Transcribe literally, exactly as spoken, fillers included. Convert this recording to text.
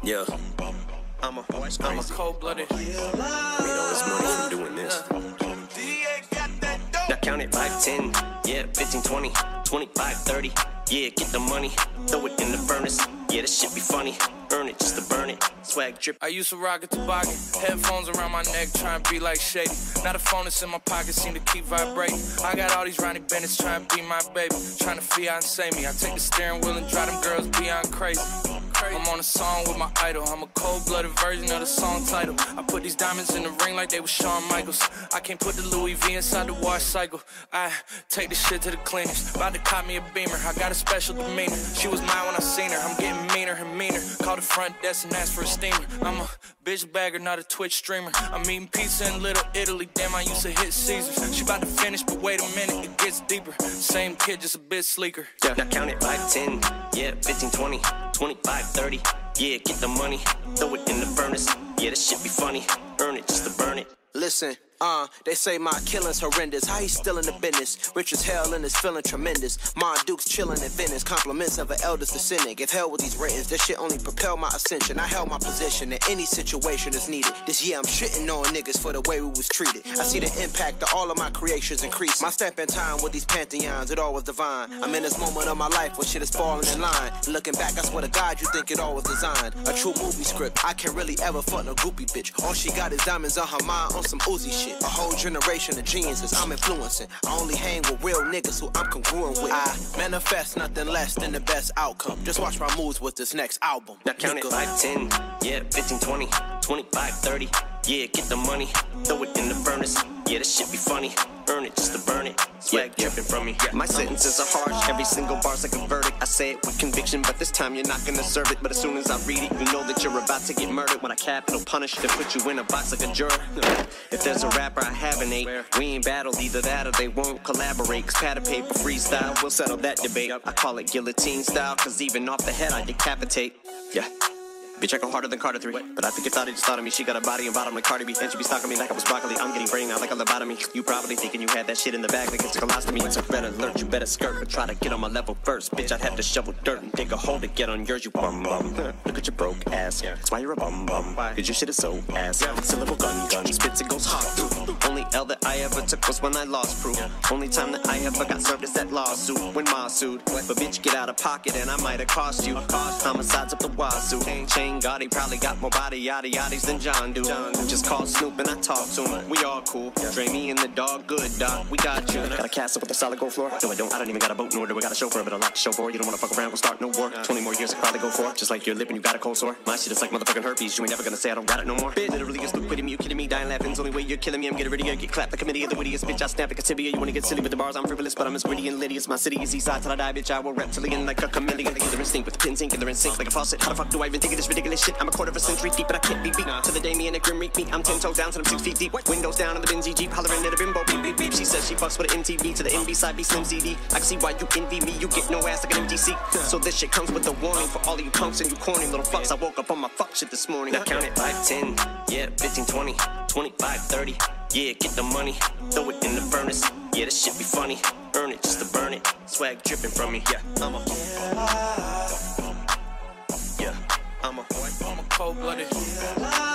Yeah, I'm a, I'm a cold-blooded. Made all this money from doing this. Now count it, five, ten, yeah, fifteen, twenty, twenty-five, thirty. Yeah, get the money, throw it in the furnace. Yeah, this shit be funny, earn it just to burn it. Swag drip. I used to rock a toboggan, headphones around my neck, trying to be like Shady. Now the phone that's in my pocket seem to keep vibrating. I got all these Ronnie Bennett's trying to be my baby, trying to fiancé me. I take the steering wheel and drive them girls beyond crazy. I'm on a song with my idol. I'm a cold-blooded version of the song title. I put these diamonds in the ring like they were Shawn Michaels. I can't put the Louis V inside the wash cycle. I take the shit to the cleaners. About to cop me a Beamer. I got a special demeanor. She was mine when I seen her. I'm getting meaner and meaner. Call the front desk and ask for a steamer. I'm a bitch bagger, not a Twitch streamer. I'm eating pizza in Little Italy. Damn, I used to hit Caesars. She about to finish, but wait a minute, it gets deeper. Same kid, just a bit sleeker. Yeah. Now count it, five, ten, yeah, fifteen, twenty, twenty-five, thirty. Yeah, get the money, throw it in the furnace. Yeah, this shit be funny, earn it just to burn it. Listen, uh, they say my killing's horrendous. How he still in the business? Rich as hell and is feeling tremendous. Ma Duke's chilling in Venice. Compliments of an elders descendant. Give hell with these ratings. This shit only propel my ascension. I held my position in any situation that's needed. This year I'm shitting on niggas for the way we was treated. I see the impact of all of my creations increase. My step in time with these pantheons, it all was divine. I'm in this moment of my life where shit is falling in line. Looking back, I swear to God, you think it all was designed. A true movie script. I can't really ever fuck no groupie bitch. All she got is diamonds on her mind on some Uzi shit. A whole generation of geniuses I'm influencing. I only hang with real niggas who I'm congruent with. I manifest nothing less than the best outcome. Just watch my moves with this next album. Now count it, five, ten, yeah, fifteen, twenty, twenty-five, thirty. Yeah, get the money, throw it in the furnace. Yeah, this shit be funny, earn it just to burn it. Swag yeah, dripping from me. Yeah. My sentences are harsh, every single bar's like a verdict. I say it with conviction, but this time you're not gonna serve it. But as soon as I read it, you know that you're about to get murdered. When I capital punish, they put you in a box like a juror. If there's a rapper I haven't ate, we ain't battled, either that or they won't collaborate. Cause pad of paper freestyle, we'll settle that debate. I call it guillotine style, cause even off the head I decapitate. Yeah. Bitch, I go harder than Carter three. But I think you thought he just thought of me. She got a body and bottom like Cardi B. And she be stalking me like I was broccoli. I'm getting brain out like a lobotomy. You probably thinking you had that shit in the bag like it's a colostomy. It's a red alert, you better skirt. But try to get on my level first. Bitch, I'd have to shovel dirt and dig a hole to get on yours, you bum bum. Look at your broke ass. That's why you're a bum bum. Cause your shit is so ass. Syllable gun gun. Spits it goes hot through. Only L that I ever took was when I lost proof. Only time that I ever got served is that lawsuit when Ma sued. But bitch, get out of pocket and I might have cost you. Homicides up the wazoo. Chain Gotti probably got more body yaddy yaddies than John do. Just call Snoop and I talk to him. We all cool. Dre me and the dog, good dog. We got you. Got a castle with a solid gold floor. No, I don't. I don't even got a boat nor do I got a chauffeur, but a lot to show for. You don't wanna fuck around, we'll start no war. Twenty more years I probably go for. Just like your lip and you got a cold sore. My shit is like motherfucking herpes. You ain't never gonna say I don't got it no more. Bitch, literally is quitting me. You kidding me? Dying laughing's only way you're killing me. I'm getting ready to get clapped. The committee of the wittiest bitch. I snap like a tibia. You wanna get silly with the bars? I'm frivolous, but I'm as gritty and litty as my city is east side till I die, bitch. I will reptilian like a chameleon. Together instinct with the pins ink and they're in sync like a faucet. How the fuck do I even think of this ridiculous shit? I'm a quarter of a century deep, but I can't be beat. Nah. To the day me and a grim reek me, I'm ten toes down till I'm six feet deep. What? Windows down in the Benzie Jeep, hollering at a bimbo, beep beep beep. She says she fucks with an M T V to the M B side, be Slim C D. I can see why you envy me, you get no ass like an M G C. So this shit comes with a warning for all of you punks and you corny little fucks. I woke up on my fuck shit this morning. Now count it, five, ten, yeah, fifteen, twenty, twenty-five, thirty. Yeah, get the money, throw it in the furnace. Yeah, this shit be funny, earn it just to burn it. Swag dripping from me. Yeah, I'm a yeah, I'm a I'm a cold-blooded.